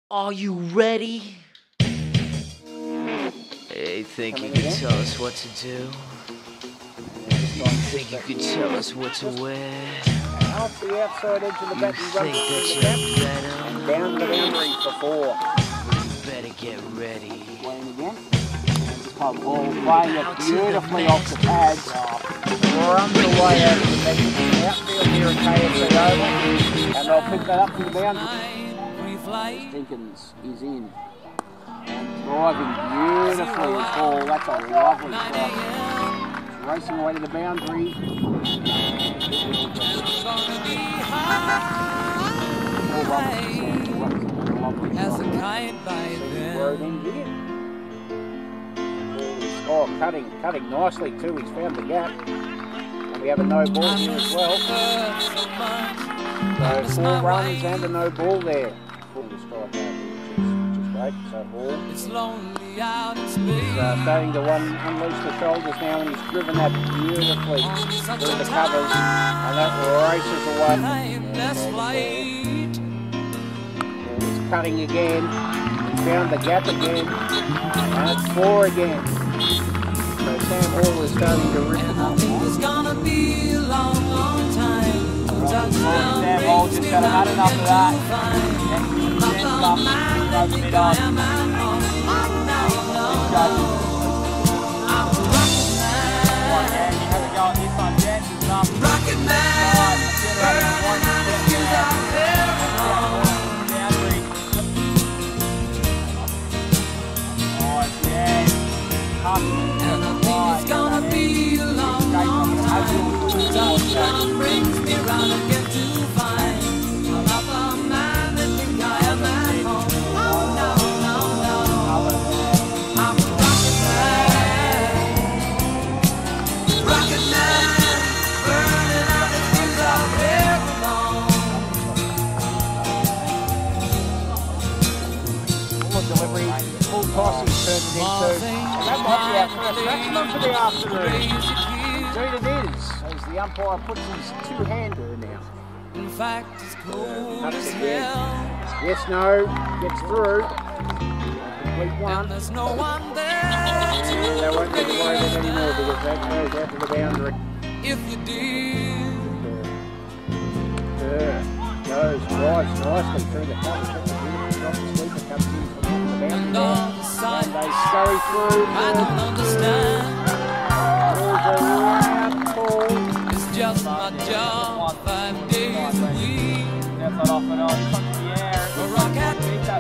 Are you ready? Hey, think you can tell us what to do? You think you can tell us what to wear? Off the outside edge of the bat, you think that you're better? And down the boundary for 4. You better get ready. Playing again. Ball playing it beautifully off the pads. Runs away out of the back. Outfield here at KFC Oval. And they'll pick that up to the boundary. Jenkins is in. And driving beautifully as ball. That's a lovely shot. Racing away to the boundary. As a kite by then. Oh, cutting nicely too. He's found the gap. And we have a no ball here as well. So 4 runs and a no ball there. Full to strike out, which is great. So Hall is starting to unleash the shoulders now, and he's driven that beautifully through the covers, and that races away. He's cutting again. He found the gap again, and it's 4 again. So Sam Hall is starting to rip it up. I think it's gonna be a long, long time. Sam Hall just got had enough of that. Rocket Man, and I think it's gonna be a long, long time. Touchdown brings me round again to find another man that think I am at home. Oh no, no, no, I'm a rocket man, burning out the things I've ever known. Full delivery, full toss he's turned it into. That might be our first maximum for the afternoon. Indeed it is, as the umpire puts his 2-hander now. In fact, it's cold as hell. Yes, no, gets through. Complete one. And there's no one there And they won't need to worry about it anymore because that goes out to the boundary. if you did. Goes, drives nicely through the cover. Drop the sleeper, comes in from the boundary. And all the sight And they scurry through. I don't understand. There's a round ball. It's just my job 5 days a week. A rocket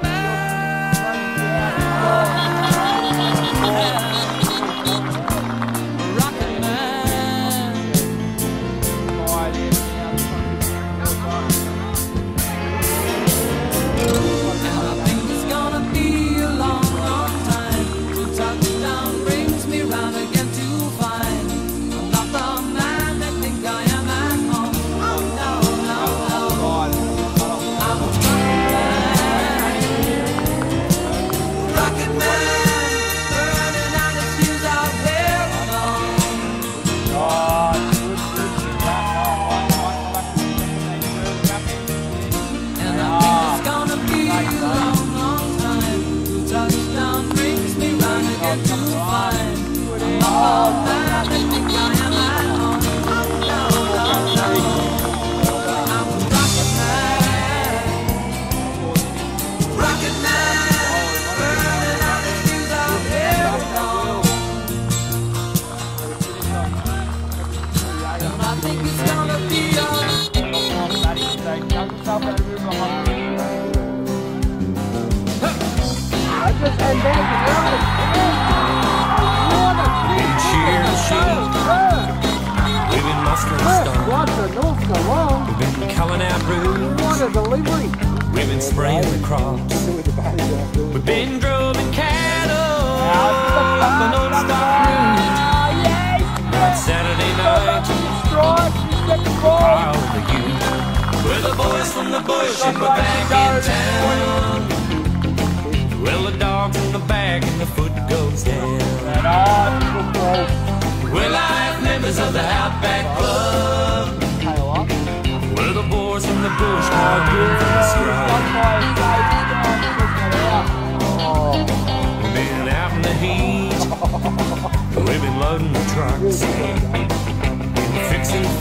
We've been culling out roots. What a delivery! We've been spraying the crops. We've been droving cattle up an old stock route. On Saturday night, Carl the youth. We're the boys from the bush and we're back in town. Well, the dog's in the bag and the foot goes down. We're live members of the Outback Club. We're the boys from the bush, called in from the scrub.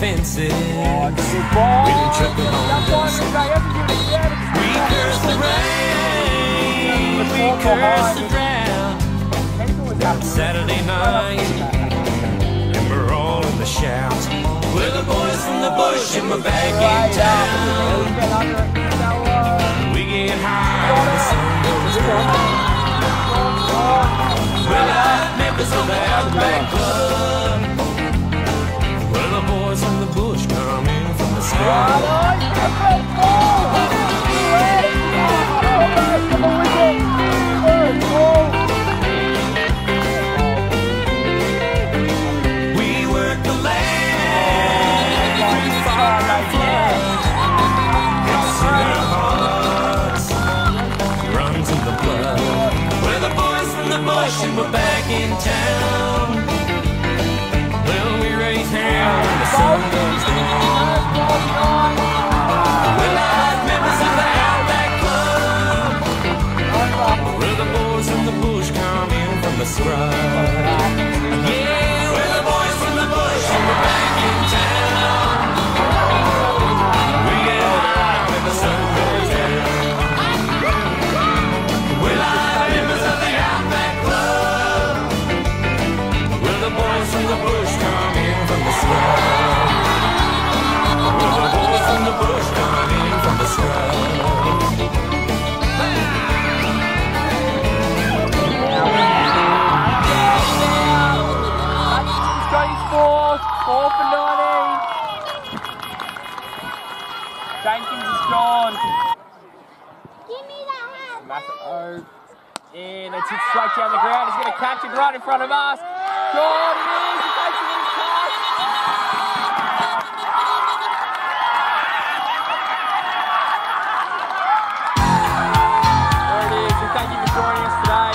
fences. Oh, it's a good ball. We took them on Jump on this. it, guy. Everything is there. We cursed the rain, we cursed the drought. Saturday night, and we're all in the shout. We're the boys from the bush and we're back in town. We get high when the sun goes down. We're like members of the Outback Club. We're the boys from the bush coming from the sky. We work the land, we fought like floods. It's in our hearts, runs in the blood. We're the boys from the bush and we're back in town. Well, we raise hell when the sun goes down. We're like members of the Outback Club. We're the boys from the bush coming from the scrub. Yeah, we're the boys from the bush and we're back in town. We get high when the sun goes down. We're like members of the Outback Club. We're the boys from the bush coming from the scrub. We're the boys from the bush coming from the scrub. Four for 19. Jenkins is gone. Give me that hat. Massive and it's hit straight down the ground. He's going to catch it right in front of us. Gone it is. He takes it in toss. There it is. And thank you for joining us today.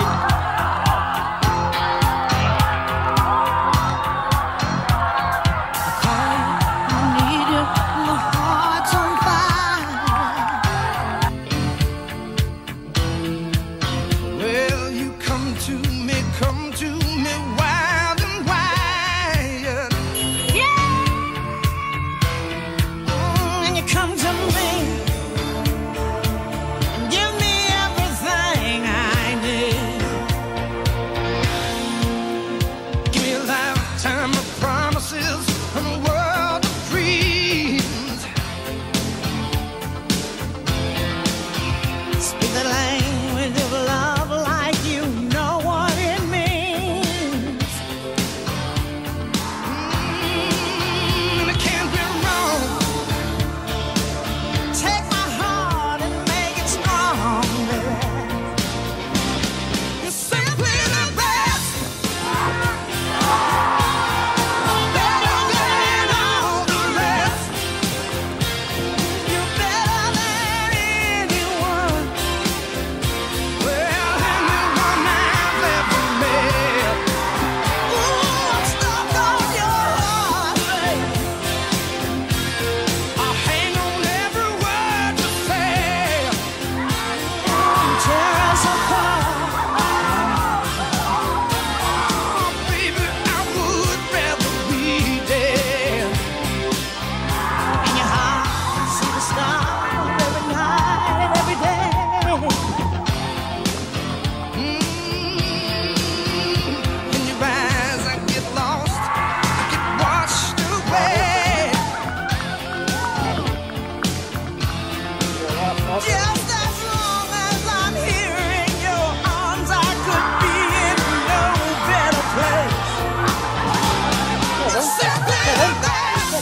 Come to me wild and wild. And you come to me and give me everything I need. Give me a lifetime of promises and a world of dreams. Speak the language of love like you know what it means. It can't be wrong. Take my heart and make it strong, baby. You're simply the best. Better than all the rest. You're better than anyone. Well, anyone I've ever met. Ooh, I'm stuck on your heart, baby. I'll hang on every word you say. Tear us apart. Baby, I would rather be dead. In your heart, see the stars every night and every day. In your eyes, I get lost, I get washed away. Just as long as I'm here in your arms, I could be in no better place. Simply the best.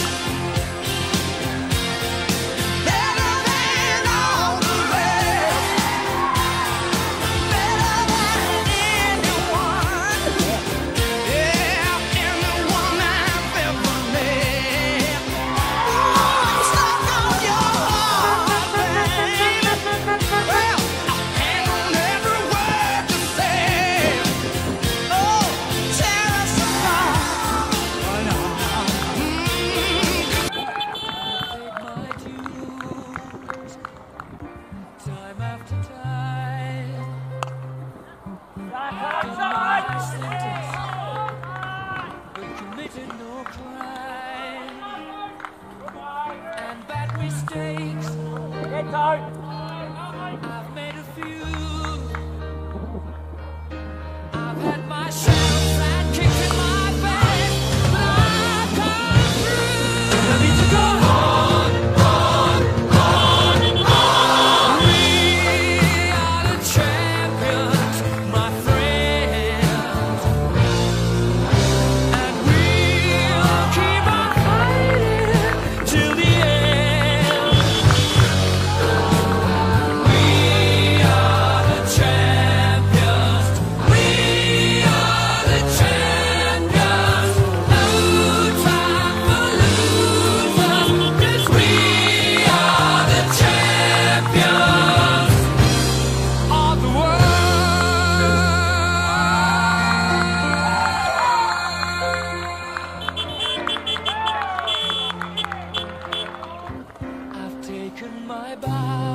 Better than all the rest. Better than anyone. Yeah, anyone I've ever met. Ooh, I'm stuck on your heart, baby. I've made a few. I've had my share of flat kicks in my face, but I've come through. I need to go on, on. We are the champions, my friends, and we'll keep on fighting till the end. We are the champions. We are the champions. No time for losers, 'cause we are the champions of the world. I've taken my bow.